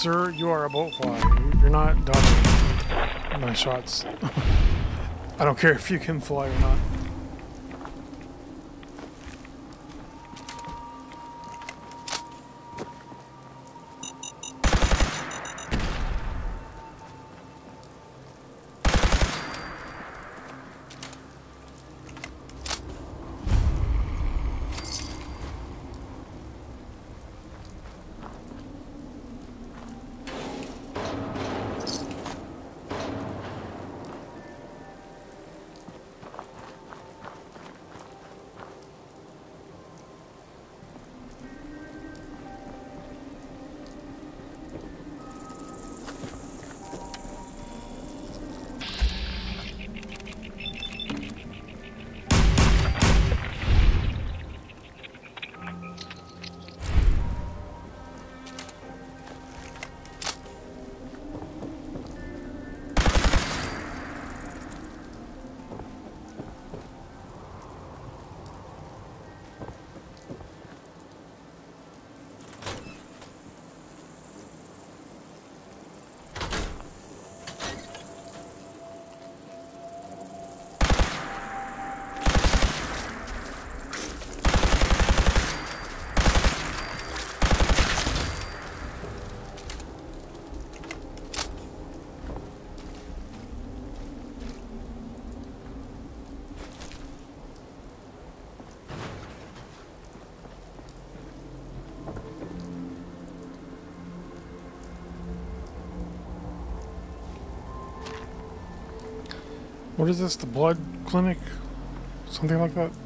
sir, you are a boat fly. You're not dodging my shots. I don't care if you can fly or not. What is this? The blood clinic? Something like that?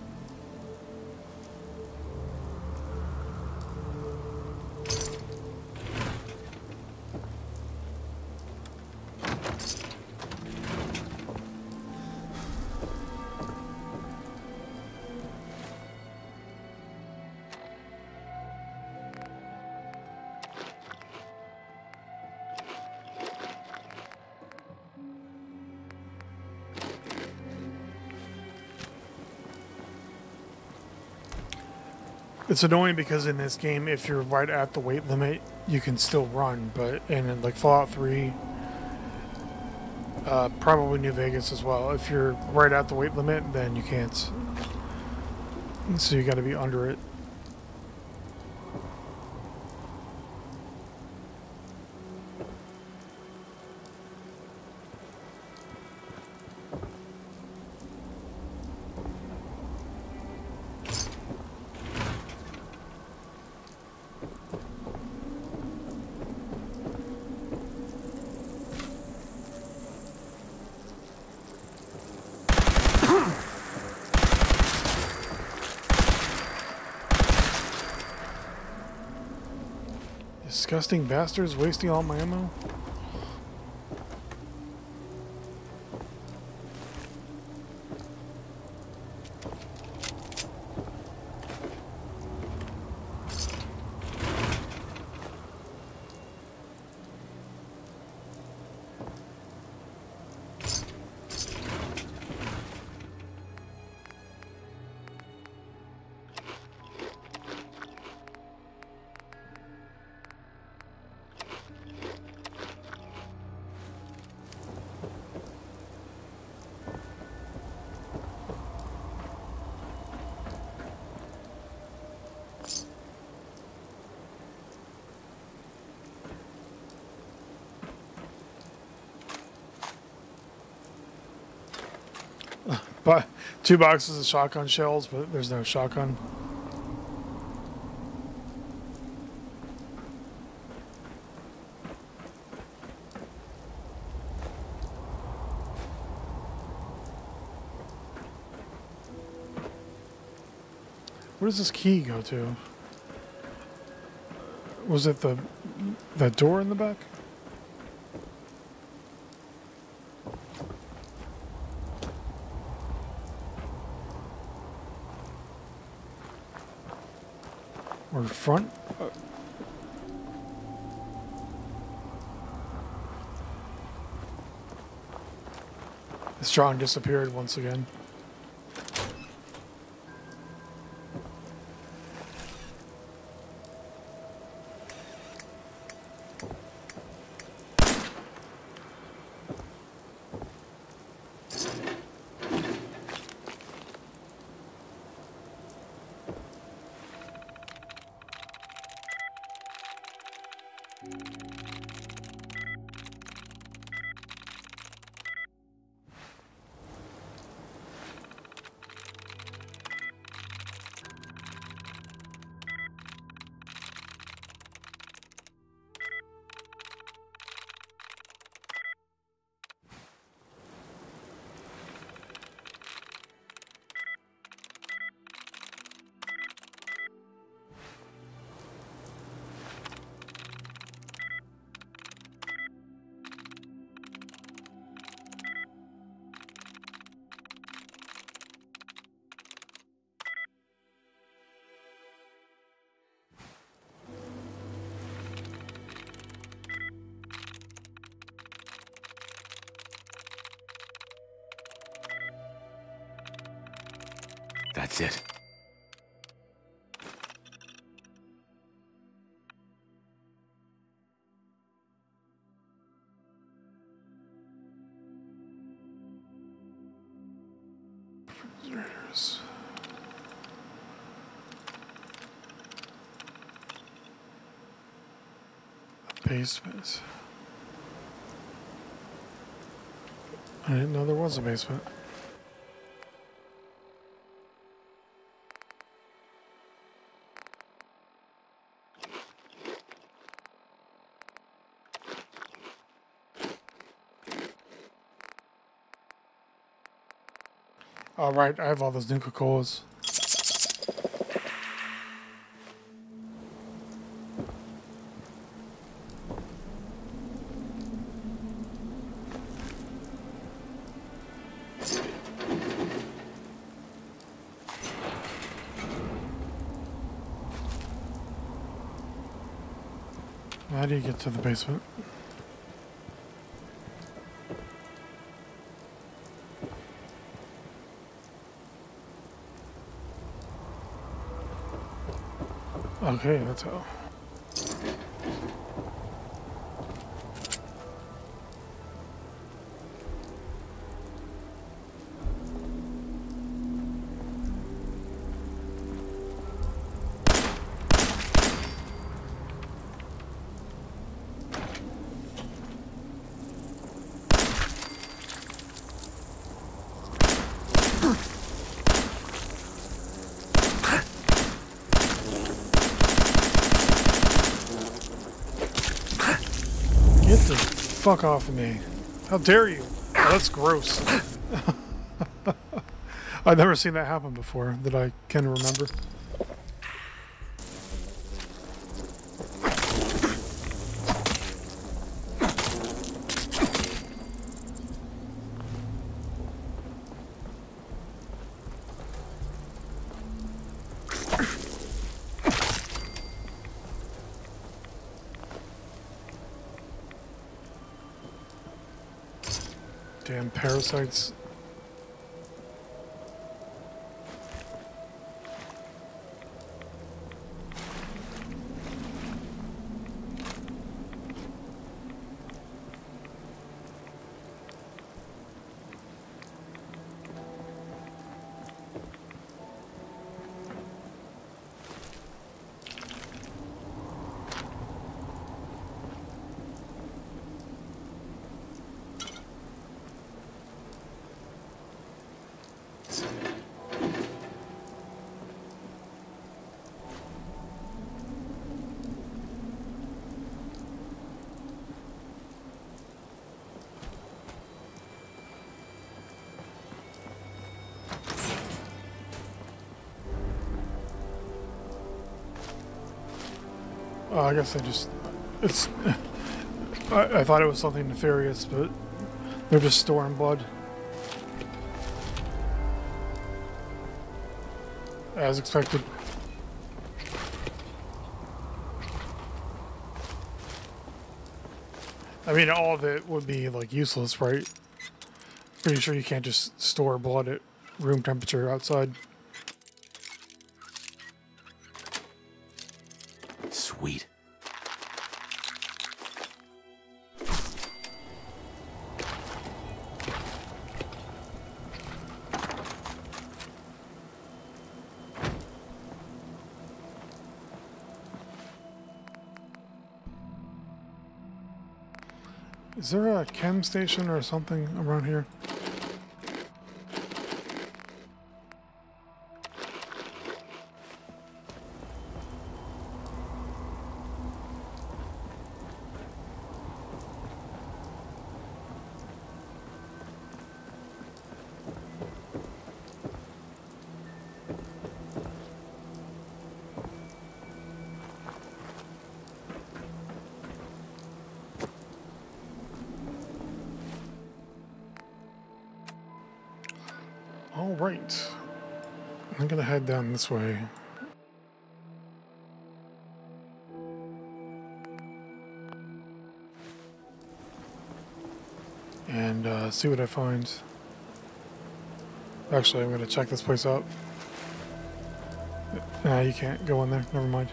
It's annoying because in this game, if you're right at the weight limit, you can still run, but in like Fallout 3, probably New Vegas as well, if you're right at the weight limit, then you can't. So you gotta be under it. Disgusting bastards wasting all my ammo. But 2 boxes of shotgun shells, but there's no shotgun. Where does this key go to? Was it that door in the back? Or front? This drawing disappeared once again. That's it. Refrigerators. The basement. I didn't know there was a basement. All right, I have all those Nuka-Colas. How do you get to the basement? Okay, that's how. Get the fuck off of me. How dare you? Oh, that's gross. I've never seen that happen before that I can remember. Damn parasites. I guess it's, I thought it was something nefarious, but they're just storing blood. As expected. I mean, all of it would be, like, useless, right? Pretty sure you can't just store blood at room temperature outside. Sweet. Is there a chem station or something around here? All right, I'm gonna head down this way. And see what I find. Actually, I'm gonna check this place out. Nah, you can't go in there. Never mind.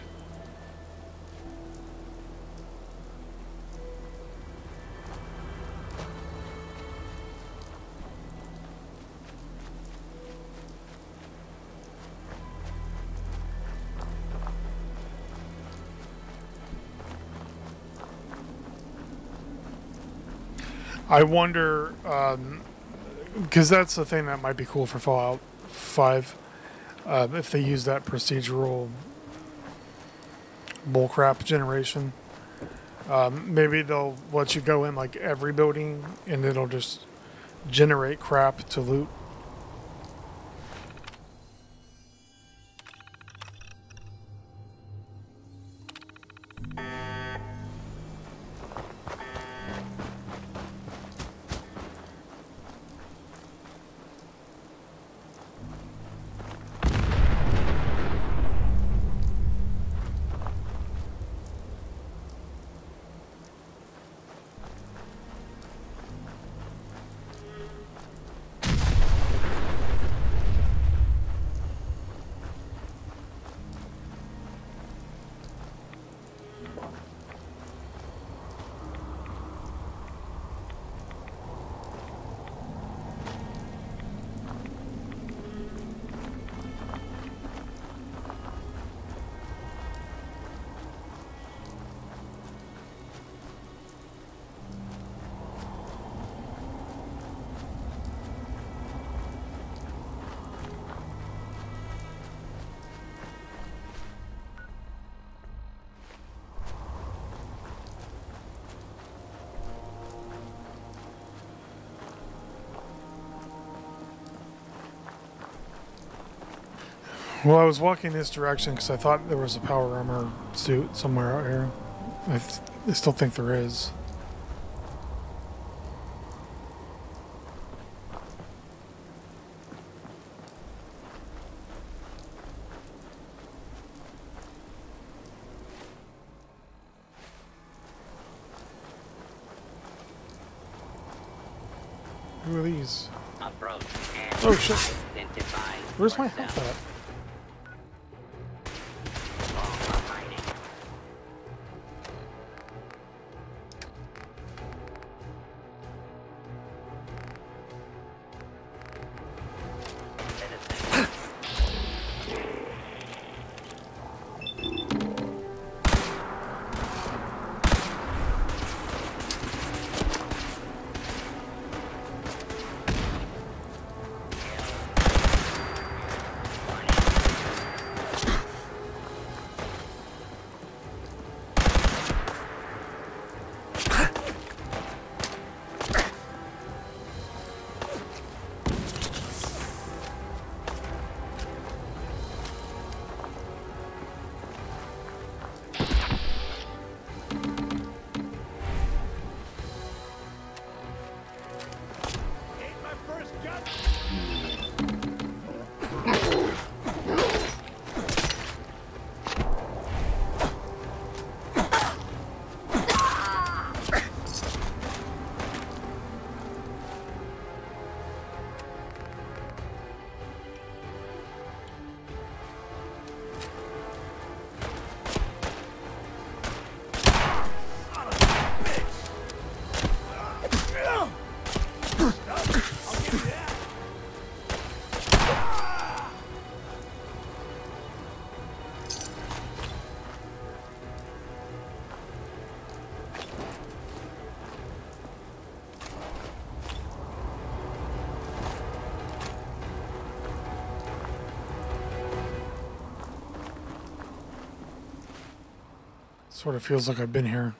I wonder, because that's the thing that might be cool for Fallout 5, if they use that procedural bullcrap generation. Maybe they'll let you go in like every building and it'll just generate crap to loot. Well, I was walking this direction because I thought there was a power armor suit somewhere out here. I still think there is. Who are these? Oh shit. Where's my health at? Sort of feels like I've been here.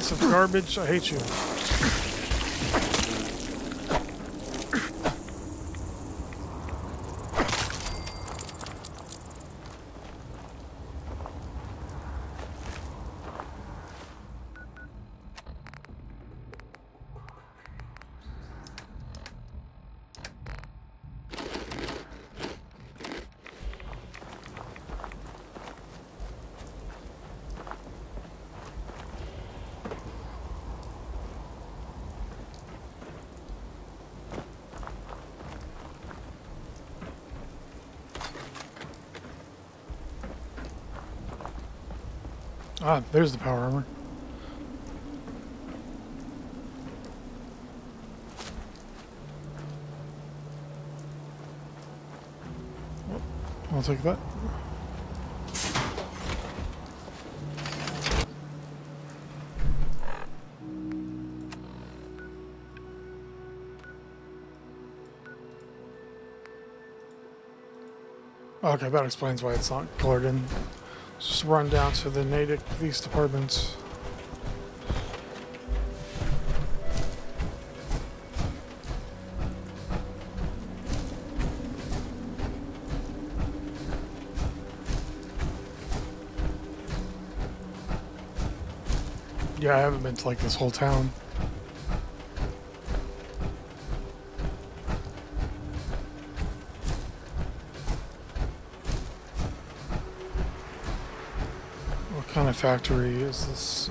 piece of garbage. I hate you. Ah, there's the power armor. I'll take that. Okay, that explains why it's not colored in. Just run down to the Natick police department. Yeah, I haven't been to like this whole town. What kind of factory is this?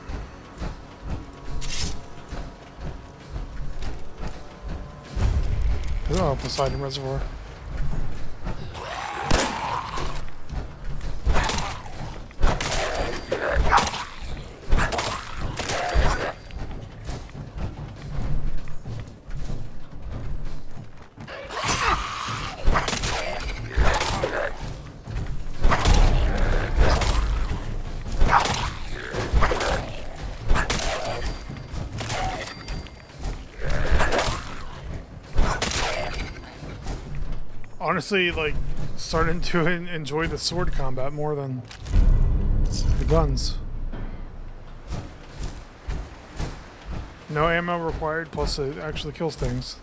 Oh, Poseidon Reservoir. Honestly, like, starting to enjoy the sword combat more than the guns. No ammo required, plus it actually kills things.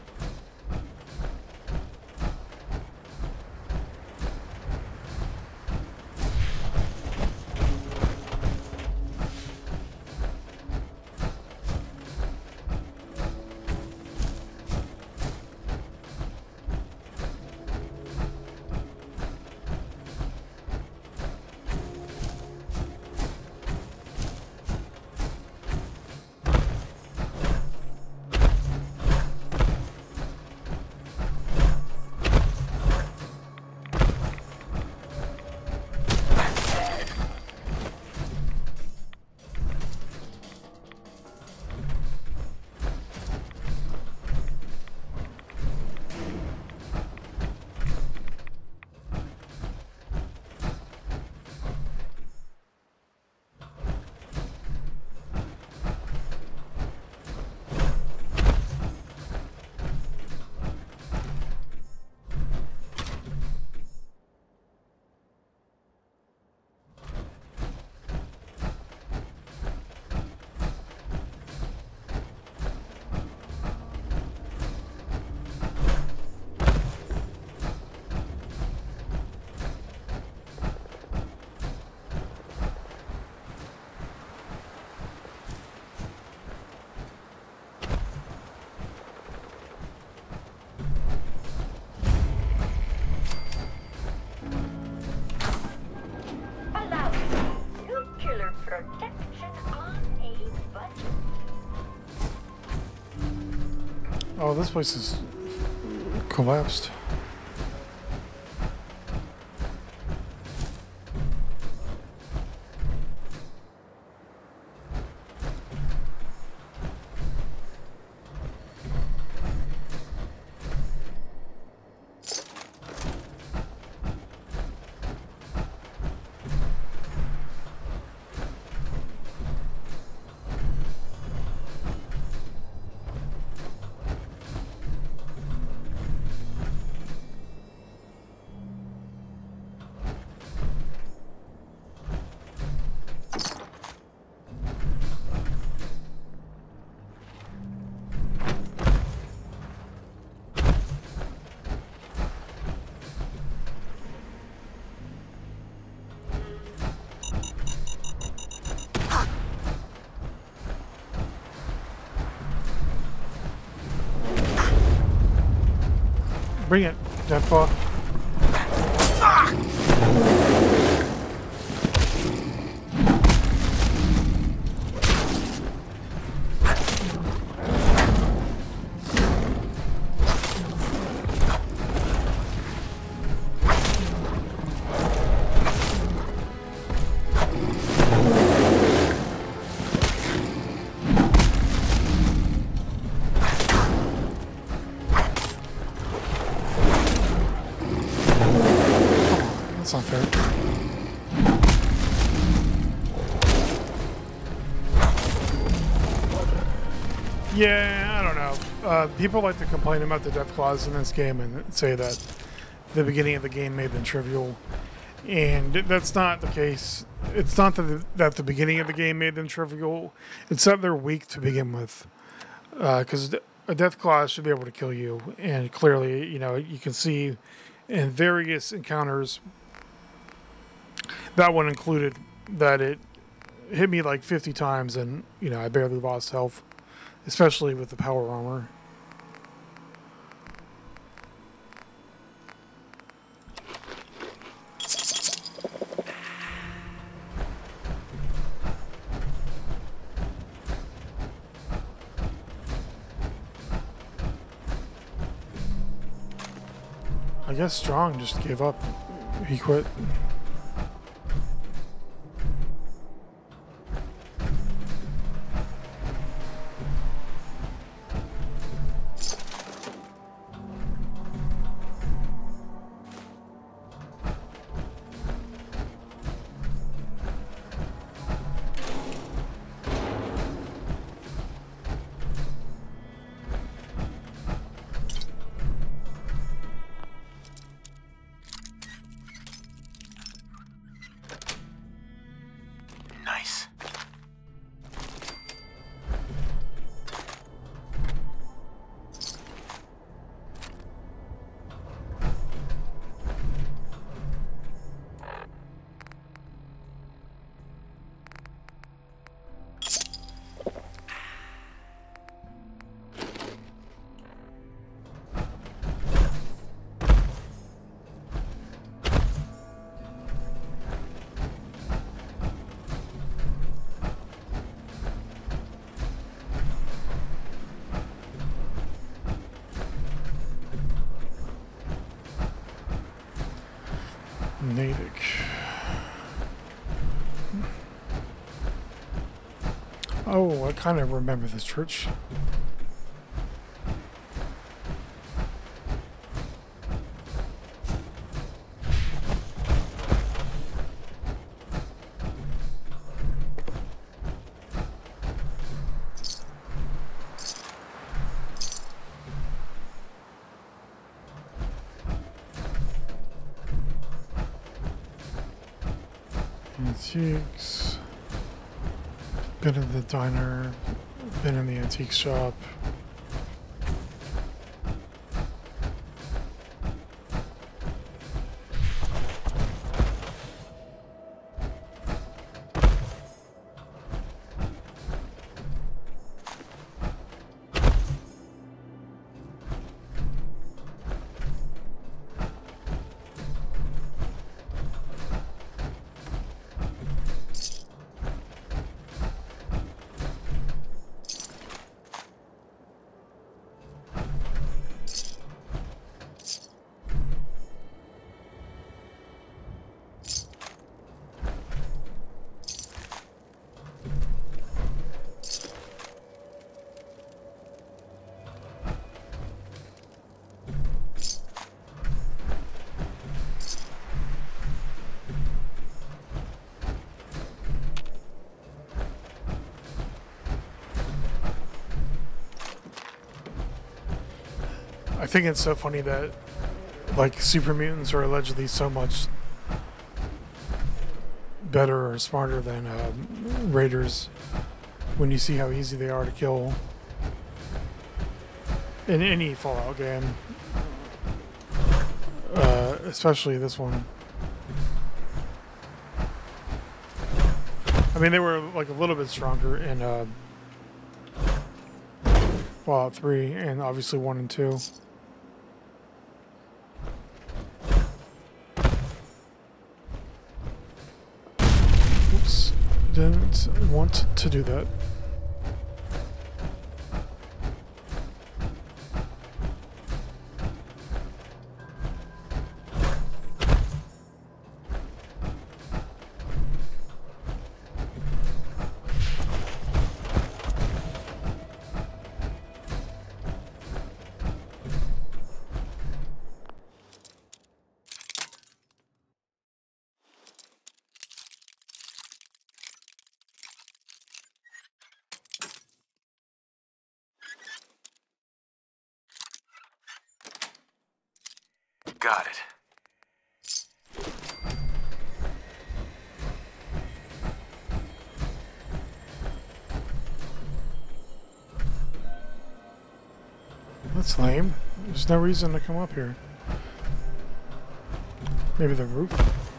Oh, this place is collapsed. Bring it, Deathclaw. That's not fair. Yeah, I don't know. People like to complain about the death clause in this game and say that the beginning of the game made them trivial. And that's not the case. It's not that the beginning of the game made them trivial. It's that they're weak to begin with. Because a death clause should be able to kill you. And clearly, you know, you can see in various encounters, that one included, that it hit me like 50 times and, you know, I barely lost health. Especially with the power armor. I guess Strong just gave up. He quit. Nice. Natick. Oh, I kind of remember this church. Antiques. Been in the diner. Been in the antique shop. I think it's so funny that, like, super mutants are allegedly so much better or smarter than raiders when you see how easy they are to kill in any Fallout game, especially this one. I mean, they were like a little bit stronger in Fallout 3 and obviously 1 and 2. Didn't want to do that. Got it. That's lame. There's no reason to come up here. Maybe the roof?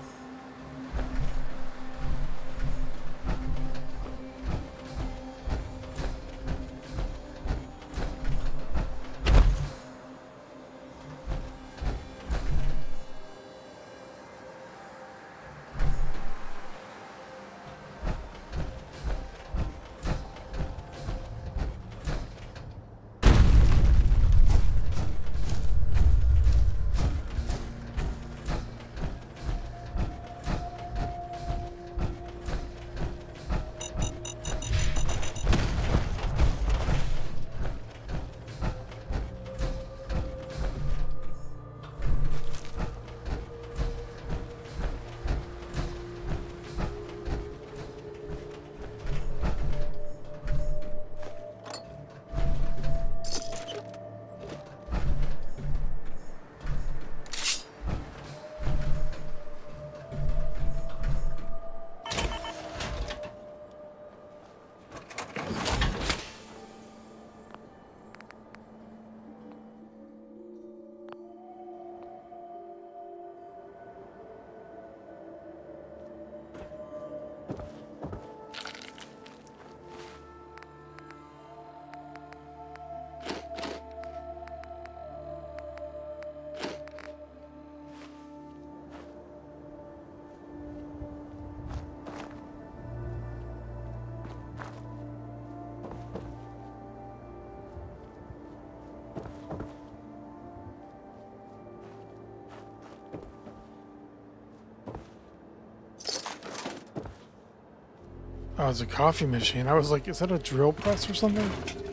Oh, it's a coffee machine. I was like, is that a drill press or something?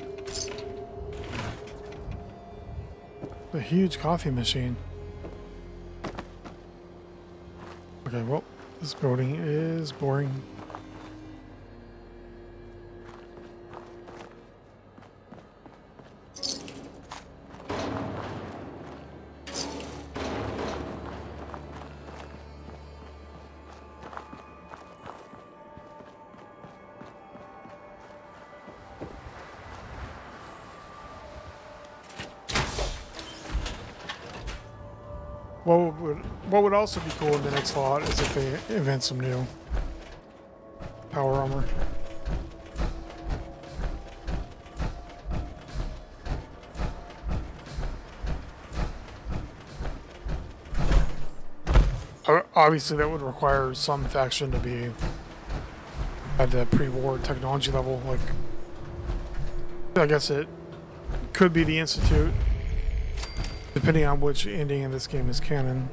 A huge coffee machine. Okay, well, this building is boring. What would also be cool in the next Fallout is if they invent some new power armor. Obviously, that would require some faction to be at the pre-war technology level. Like, I guess it could be the Institute, depending on which ending in this game is canon.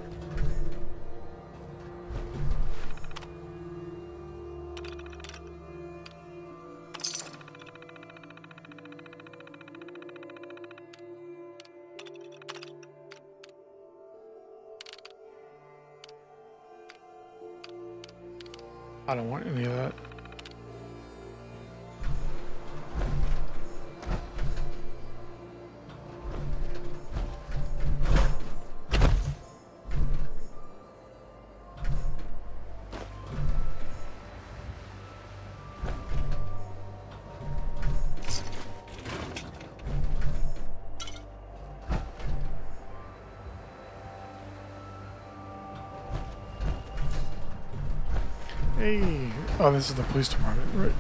I don't want any of that. Hey, oh, this is the police department, right?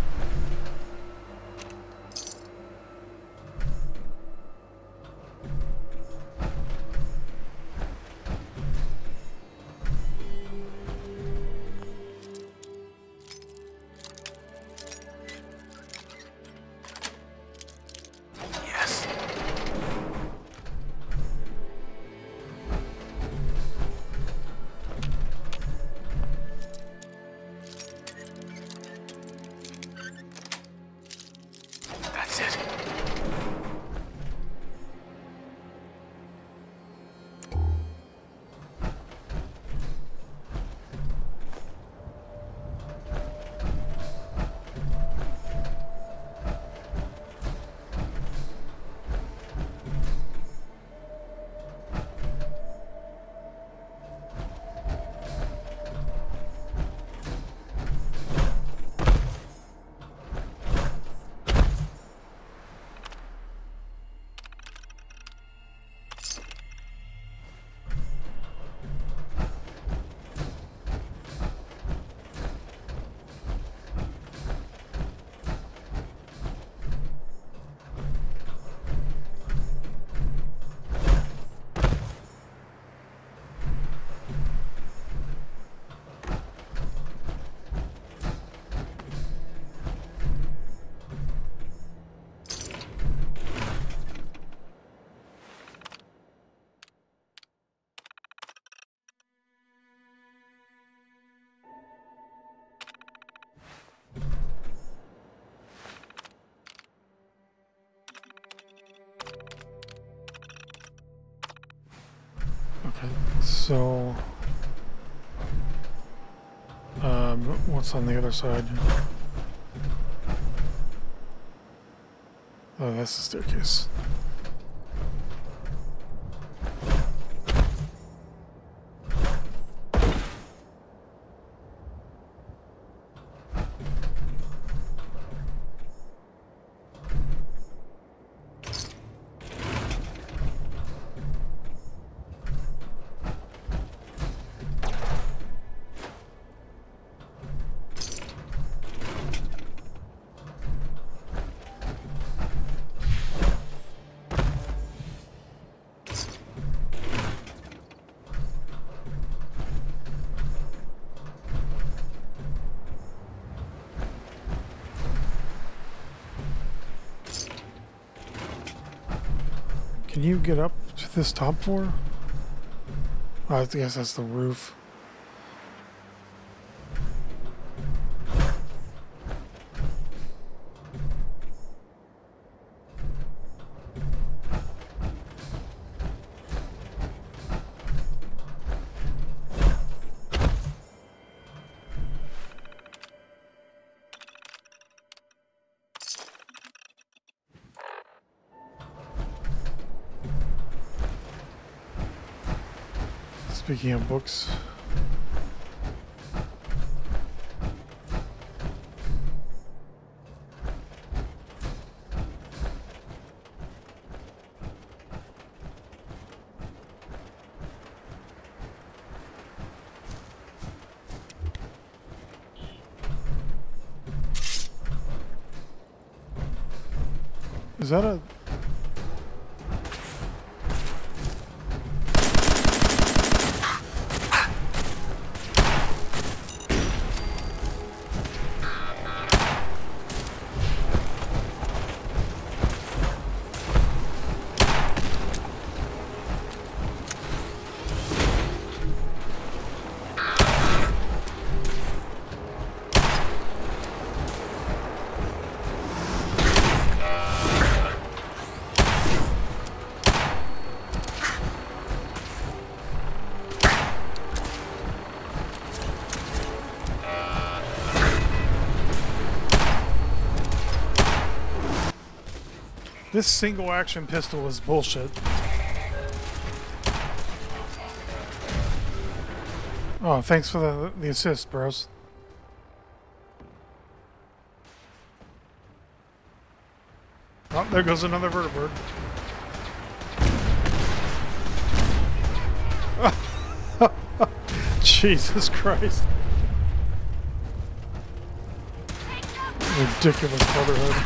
So, what's on the other side? Oh, that's the staircase. Can you get up to this top floor? Oh, I guess that's the roof. Speaking of books. Is that a... This single action pistol is bullshit. Oh, thanks for the assist, bros. Oh, there goes another vertibird. Jesus Christ. Ridiculous brotherhood.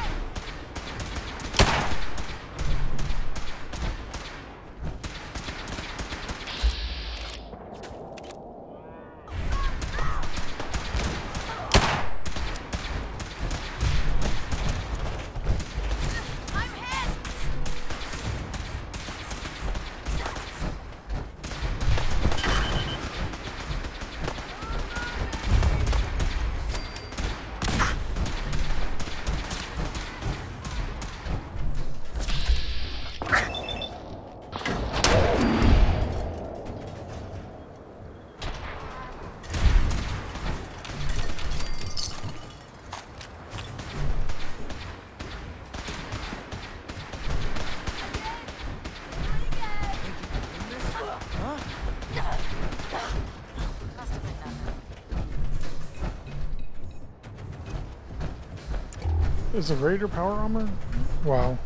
Is the Raider power armor? Wow.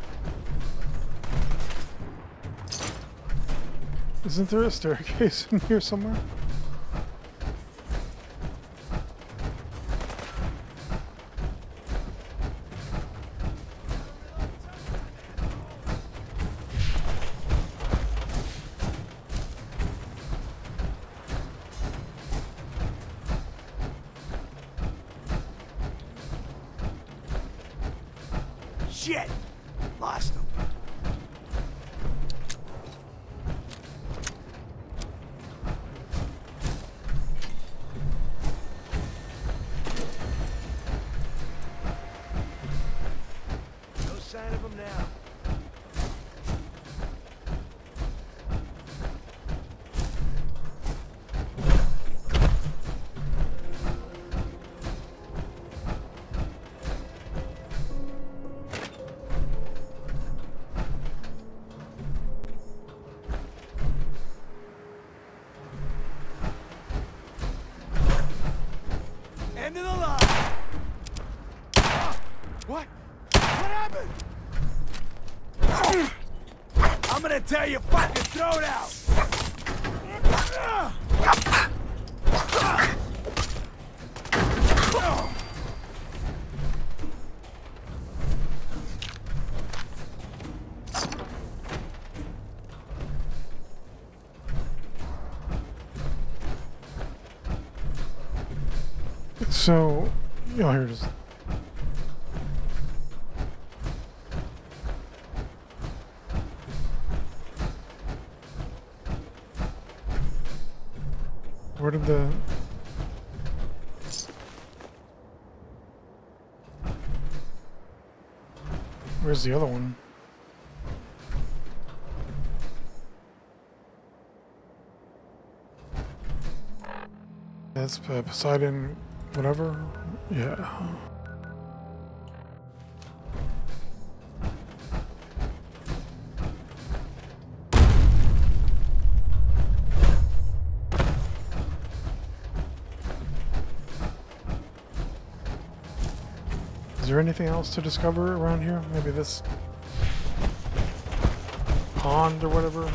Isn't there a staircase in here somewhere? Shit! Lost him. No sign of him now. gonna tell you fucking throw it out! So, oh, here it is. Where did the... Where's the other one? That's Poseidon, whatever. Yeah. Is there anything else to discover around here? Maybe this pond or whatever?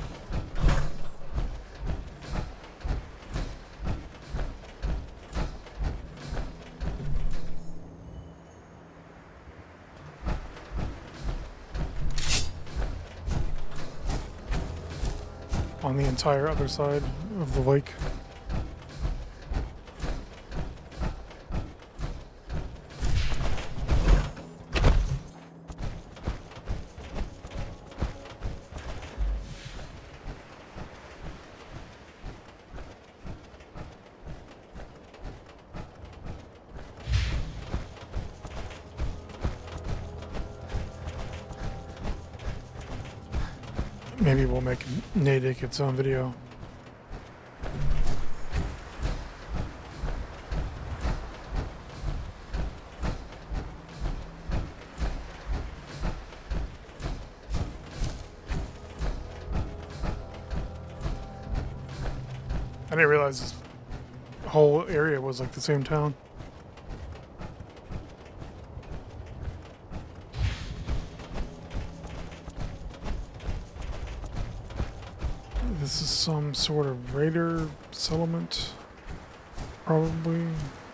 On the entire other side of the lake. Maybe we'll make Natick its own video. I didn't realize this whole area was like the same town. This is some sort of raider settlement, probably.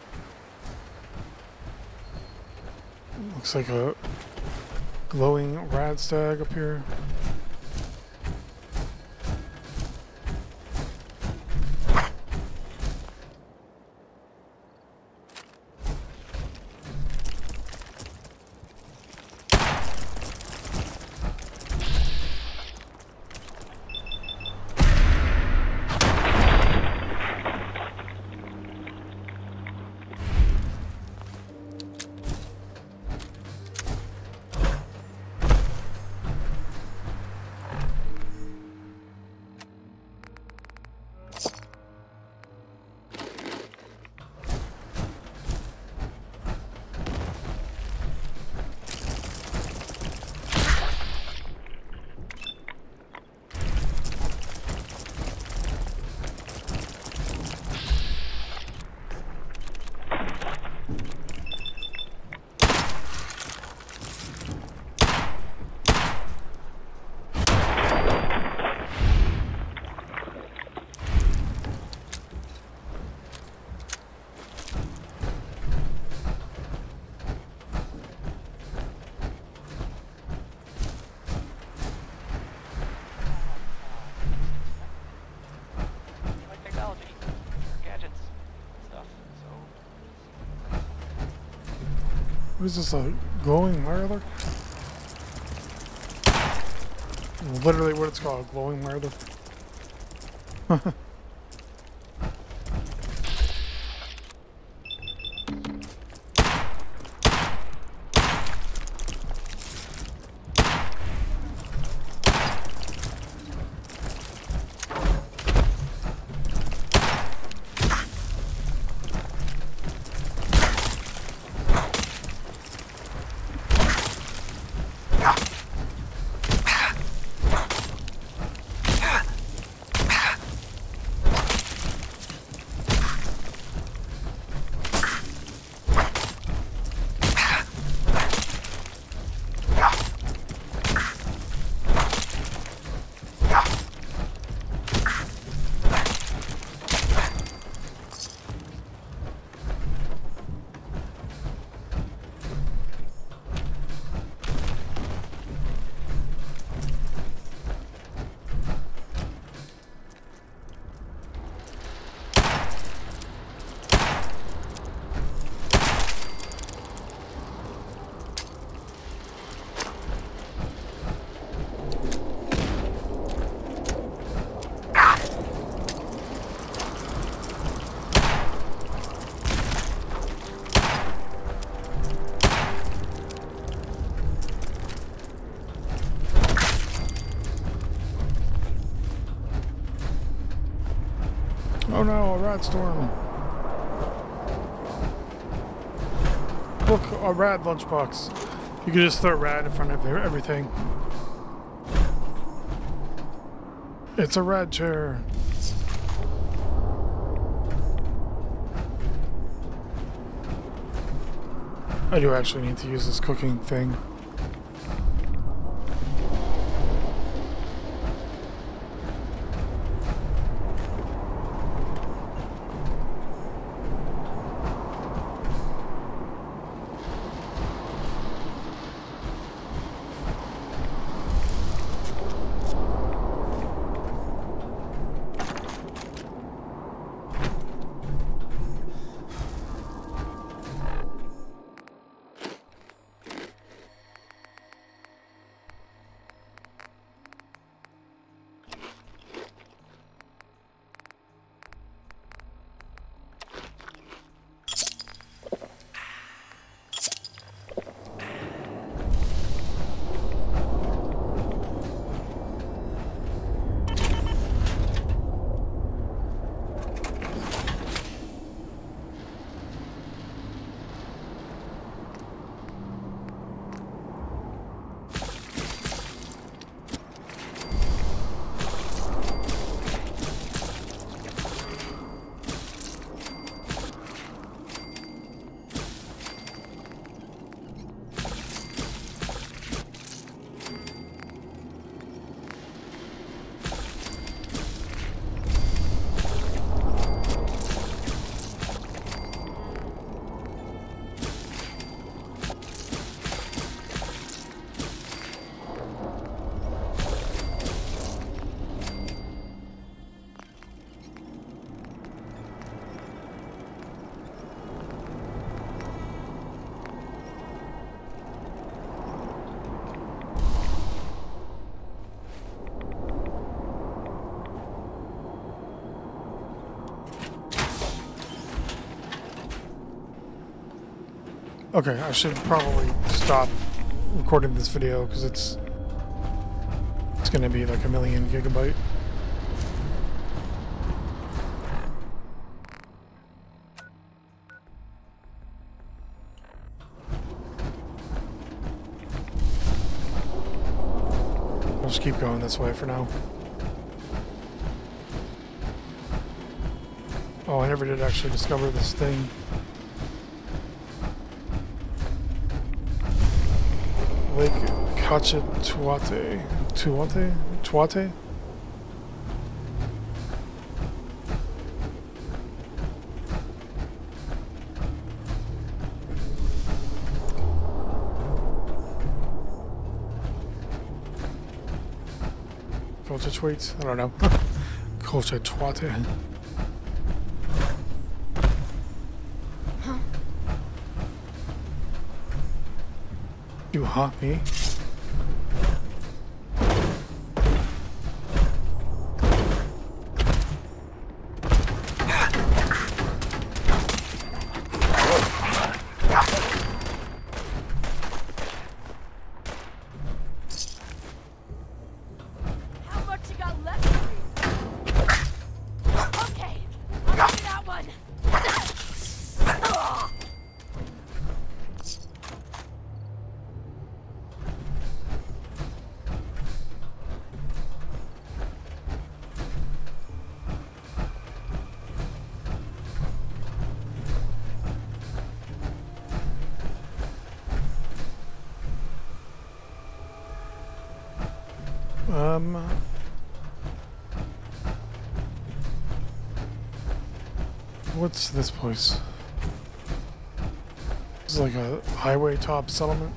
Looks like a glowing rad stag up here. What is this, a glowing mirror? Literally what it's called, glowing mirror. no, a rat storm. Look, a rat lunchbox. You can just throw rat in front of everything. It's a rat chair. I do actually need to use this cooking thing. Okay, I should probably stop recording this video because it's gonna be like 1,000,000 gigabyte. I'll just keep going this way for now. Oh, I never did actually discover this thing. Lake Kachatuate. Tuate? Kachatuate? I don't know. Kachatuate. You haunt me? How much you got left for me? Okay, I'll give you that one. What's this place? This is like a highway top settlement.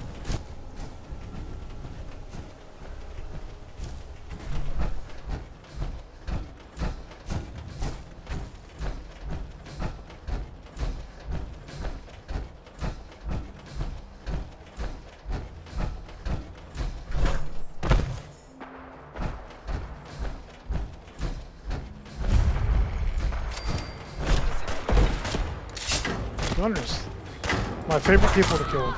Gunners. My favorite people to kill.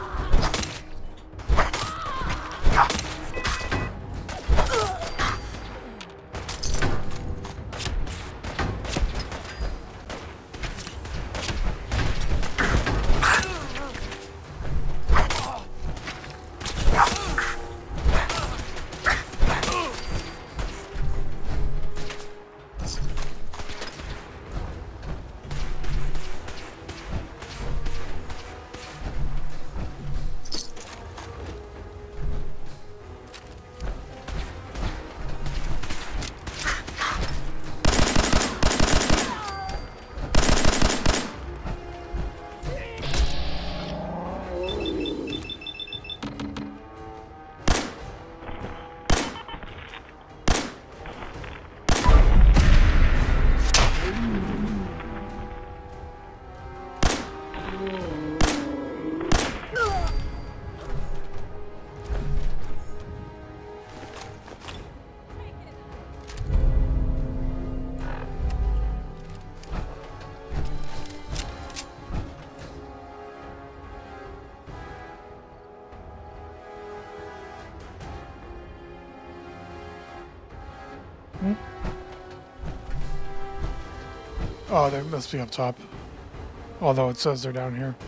Oh, they must be up top. Although it says they're down here.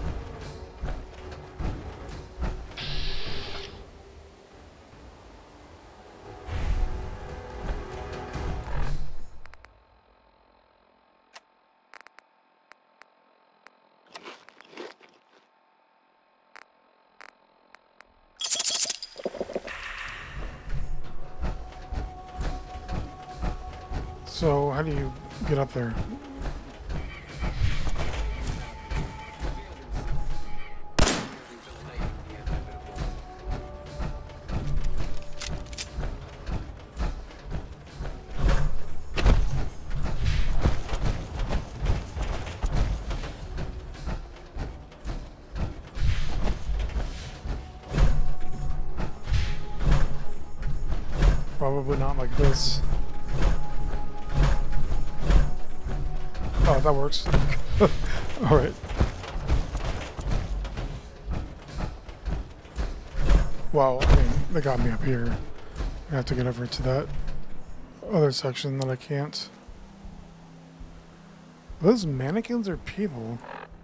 So, how do you get up there? Probably not like this. Oh, that works. Alright. Well, I mean, they got me up here. I have to get over to that other section that I can't. Those mannequins are people.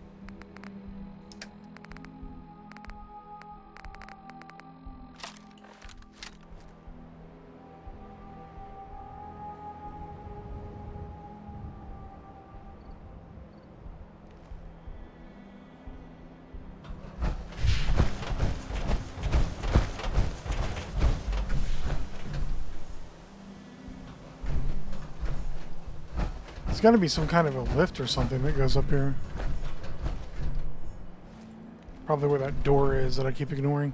There's got to be some kind of a lift or something that goes up here. Probably where that door is that I keep ignoring.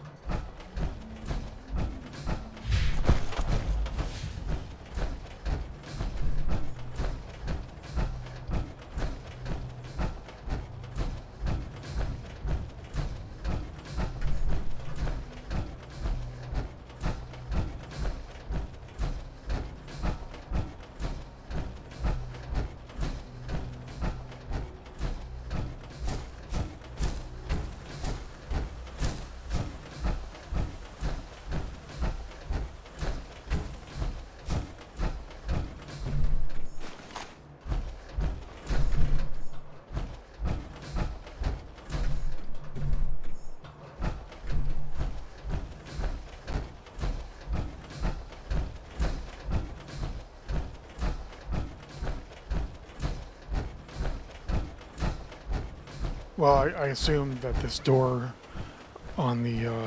Well, I assumed that this door on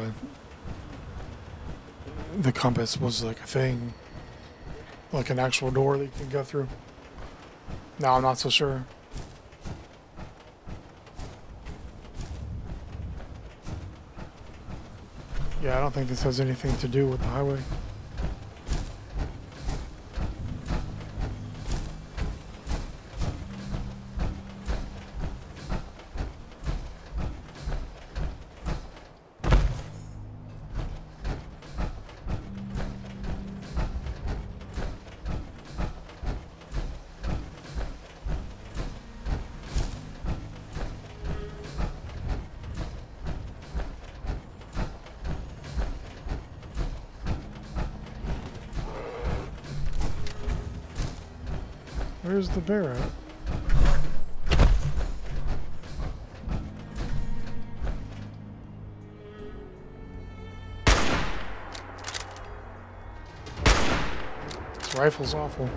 the compass was like a thing, like an actual door that you can go through. No, I'm not so sure. Yeah, I don't think this has anything to do with the highway. Where's the bear at? This rifle's awful.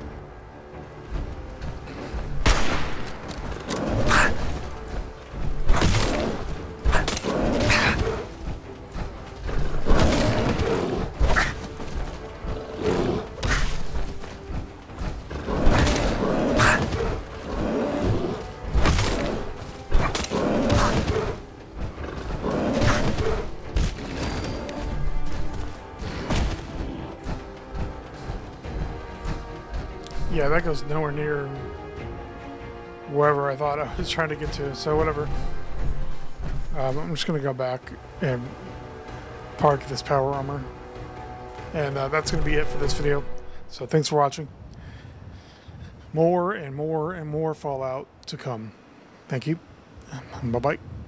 Yeah, that goes nowhere near wherever I thought I was trying to get to, so whatever. I'm just going to go back and park this power armor. And that's going to be it for this video. So thanks for watching. More and more and more Fallout to come. Thank you. Bye-bye.